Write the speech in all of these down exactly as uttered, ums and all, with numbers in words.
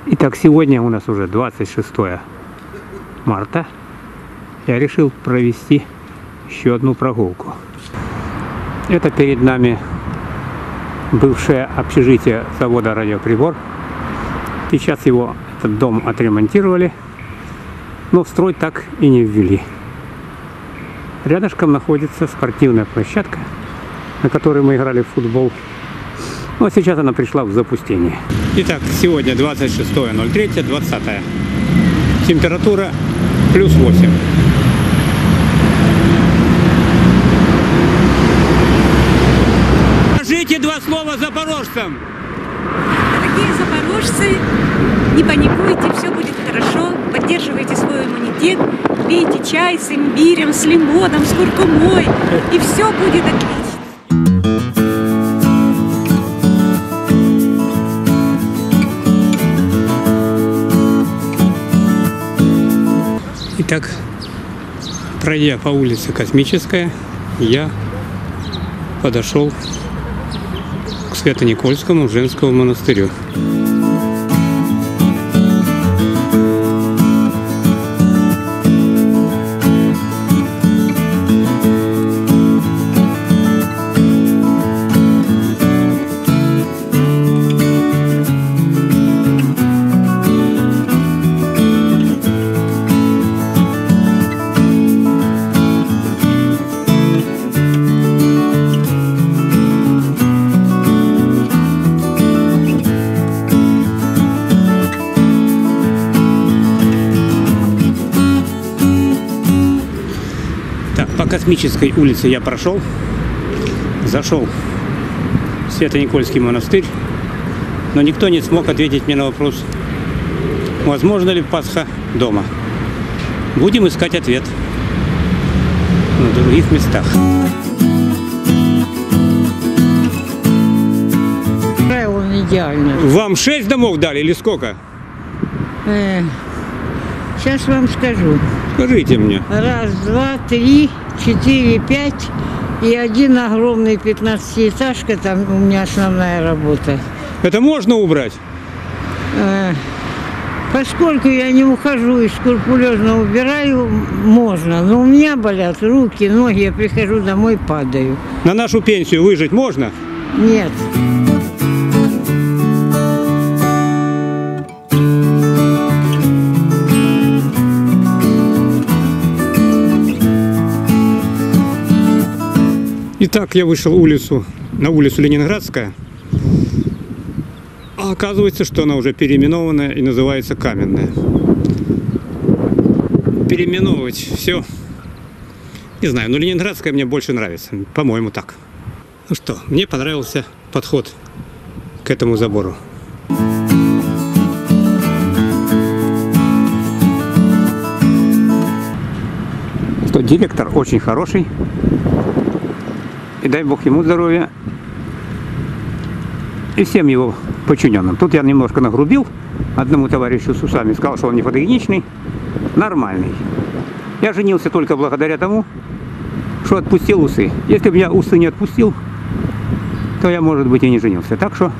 Итак, сегодня у нас уже двадцать шестое марта. Я решил провести еще одну прогулку. Это перед нами бывшее общежитие завода «Радиоприбор». Сейчас его, этот дом, отремонтировали, но в строй так и не ввели. Рядышком находится спортивная площадка, на которой мы играли в футбол. Но сейчас она пришла в запустение. Итак, сегодня двадцать шестое ноль третье двадцатое. Температура плюс восемь. Скажите два слова запорожцам. Дорогие запорожцы, не паникуйте, все будет хорошо. Поддерживайте свой иммунитет, пейте чай с имбирем, с лимоном, с куркумой, и все будет отлично. Итак, пройдя по улице Космическая, я подошел к Свято-Никольскому женскому монастырю. По Космической улице я прошел, зашел в Свято-Никольский монастырь, но никто не смог ответить мне на вопрос, возможно ли Пасха дома. Будем искать ответ на других местах. Он идеально. Вам шесть домов дали или сколько? Э, сейчас вам скажу. Скажите мне. Раз, два, три, четыре, пять и один огромный пятнадцатиэтажка, там у меня основная работа. Это можно убрать? Э, поскольку я не ухожу и скрупулезно убираю, можно. Но у меня болят руки, ноги, я прихожу домой, падаю. На нашу пенсию выжить можно? Нет. Итак, я вышел улицу, на улицу Ленинградская, а оказывается, что она уже переименованная и называется Каменная. Переименовывать все, не знаю, но Ленинградская мне больше нравится, по-моему, так. Ну что, мне понравился подход к этому забору. Что директор очень хороший. И дай Бог ему здоровья и всем его подчиненным. Тут я немножко нагрубил одному товарищу с усами, сказал, что он не фотогеничный, нормальный. Я женился только благодаря тому, что отпустил усы. Если бы я усы не отпустил, то я, может быть, и не женился. Так что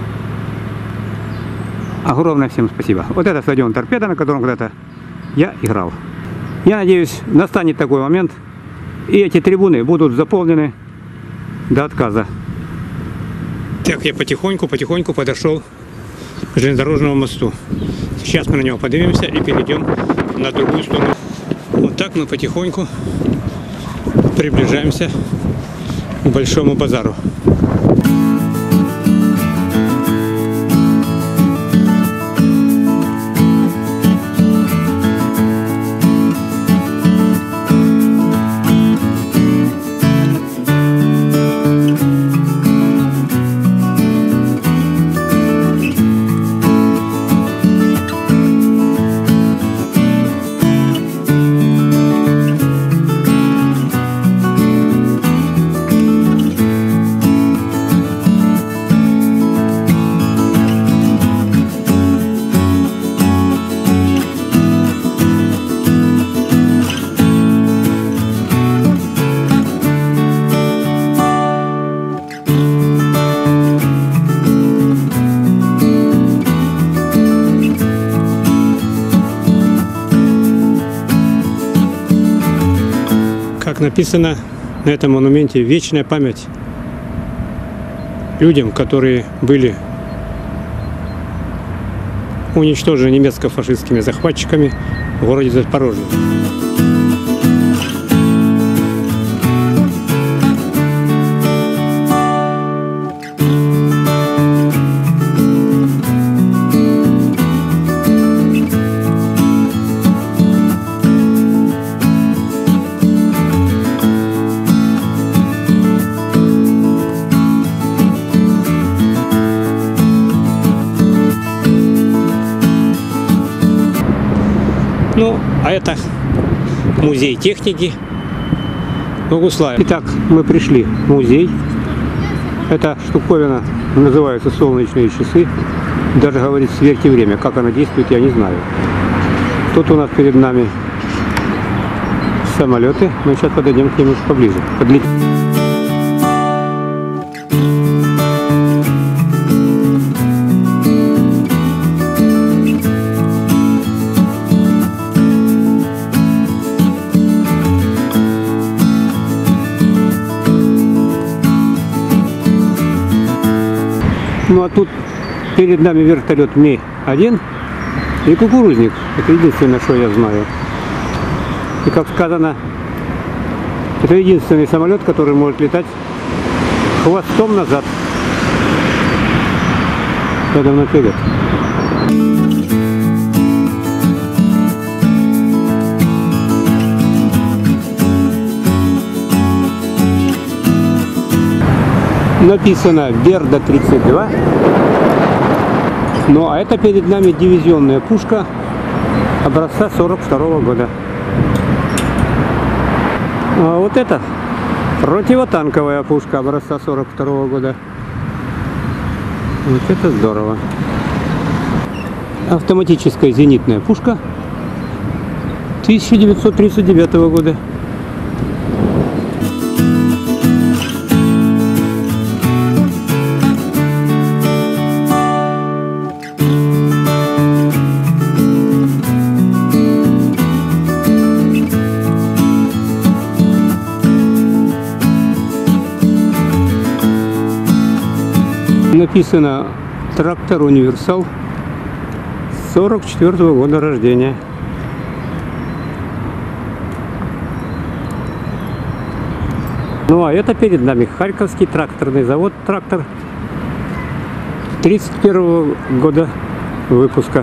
огромное всем спасибо. Вот это стадион «Торпедо», на котором когда-то я играл. Я надеюсь, настанет такой момент, и эти трибуны будут заполнены до отказа. Так, я потихоньку-потихоньку подошел к железнодорожному мосту. Сейчас мы на него поднимемся и перейдем на другую сторону. Вот так мы потихоньку приближаемся к Большому базару. Как написано на этом монументе, вечная память людям, которые были уничтожены немецко-фашистскими захватчиками в городе Запорожье. Ну, а это музей техники Богуславия. Итак, мы пришли в музей. Эта штуковина называется солнечные часы. Даже говорит, сверьте время. Как она действует, я не знаю. Тут у нас перед нами самолеты. Мы сейчас подойдем к ним поближе. Подлетим. Ну а тут перед нами вертолет Ми один и кукурузник. Это единственное, что я знаю. И как сказано, это единственный самолет, который может летать хвостом назад, задом наперед. Написано Берда тридцать два. Ну а это перед нами дивизионная пушка образца сорок второго года. А вот это противотанковая пушка образца сорок второго года. Вот это здорово. Автоматическая зенитная пушка тысяча девятьсот тридцать девятого года. Написано трактор Универсал сорок четвёртого года рождения. Ну а это перед нами Харьковский тракторный завод, трактор тридцать первого года выпуска.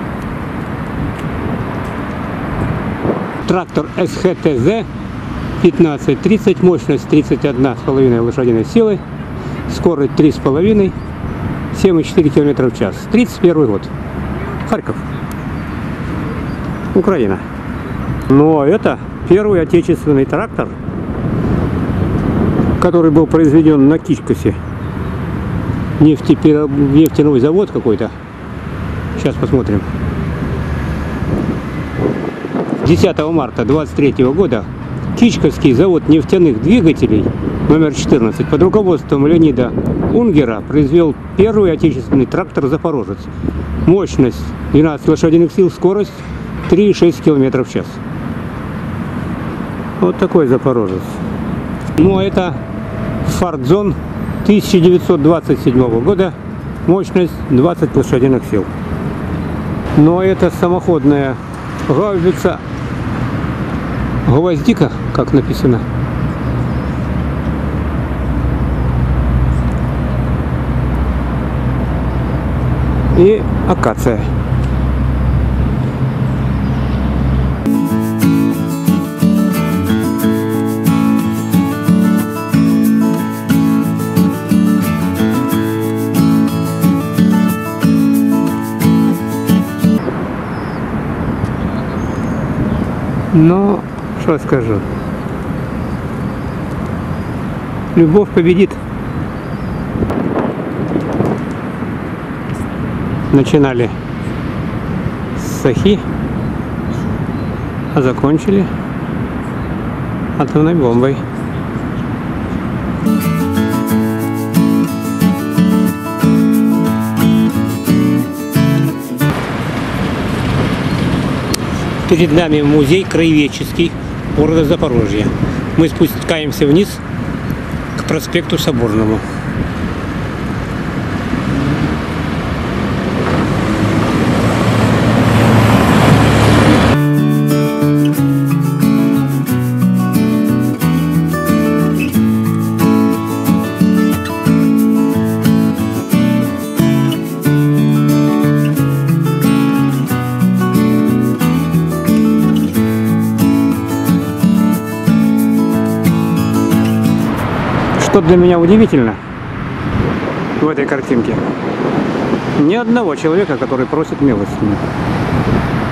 Трактор эс ха тэ зэ пятнадцать тридцать, мощность тридцать одна с половиной лошадиной силы, скорость три с половиной, семь и четыре километра в час. тридцать первый год. Харьков. Украина. Ну а это первый отечественный трактор, который был произведен на Кичкасе. Нефтепер... Нефтяной завод какой-то. Сейчас посмотрим. десятого марта двадцать третьего года Кичкасский завод нефтяных двигателей номер четырнадцать под руководством Леонида Унгера произвел первый отечественный трактор «Запорожец». Мощность двенадцать лошадиных сил, скорость три и шесть километров в час. Вот такой «Запорожец». Ну а это «Фордзон» тысяча девятьсот двадцать седьмого года, мощность двадцать лошадиных сил. Ну а это самоходная гаубица «Гвоздика», как написано. И акация. Но что скажу? Любовь победит. Начинали с Сахи, а закончили атомной бомбой. Перед нами музей краеведческий города Запорожья. мы спускаемся вниз к проспекту Соборному. Что для меня удивительно в этой картинке, ни одного человека, который просит милостыню.